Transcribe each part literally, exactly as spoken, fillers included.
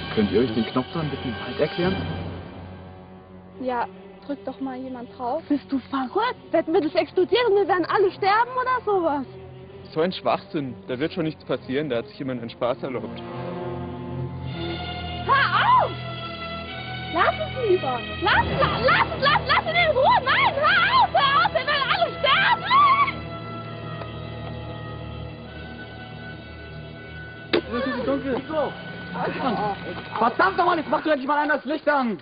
Könnt ihr euch den Knopf da ein bisschen weit erklären? Ja, drückt doch mal jemand drauf. Bist du verrückt? Werden wir das explodieren und wir werden alle sterben oder sowas? So ein Schwachsinn. Da wird schon nichts passieren. Da hat sich jemand einen Spaß erlaubt. Hör auf! Lass es lieber! Lass, lass, lass, lass, lass ihn in Ruhe! Nein, hör auf! Hör auf! Wir werden alle sterben! Es ist dunkel. So. Verdammt nochmal, jetzt mach du endlich mal einer das Licht an!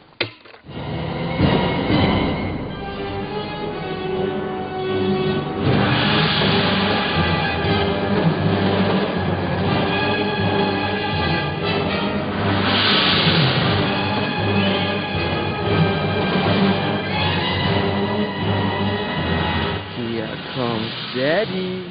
Hier kommt Daddy.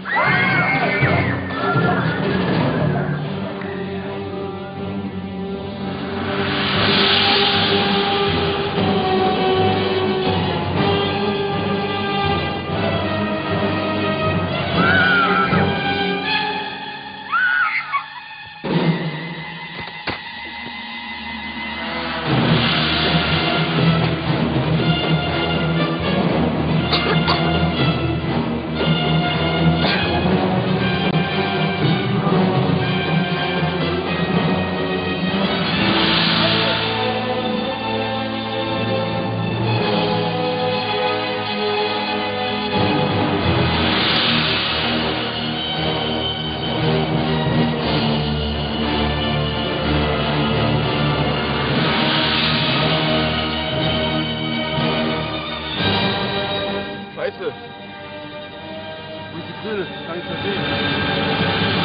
Scheiße. Wo ist die Brille? Kann ich verstehen.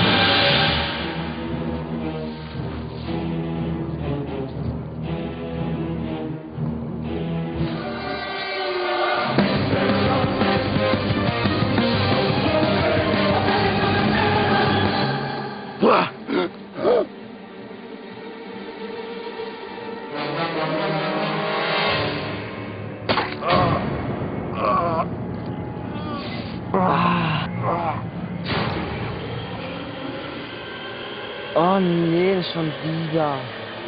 Oh nee, schon wieder.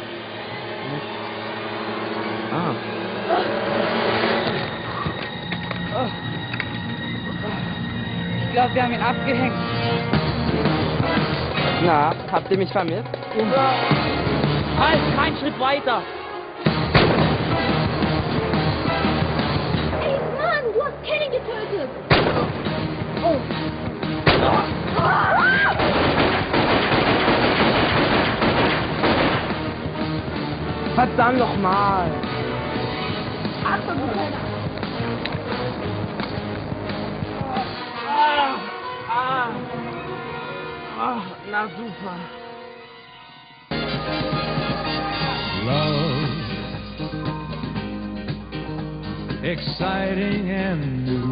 Ah. Ich glaube, wir haben ihn abgehängt. Na, habt ihr mich vermisst? Halt, kein Schritt weiter. Ey, Mann, du hast Kenny getötet! Oh. Verdammt noch mal. Achtung, du Kleiner! Ah, ah, ah, na super. Love, exciting and new.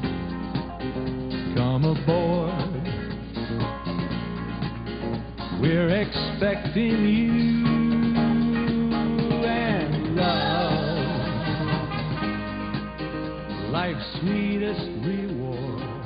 Come aboard, we're expecting you. And love, life's sweetest reward.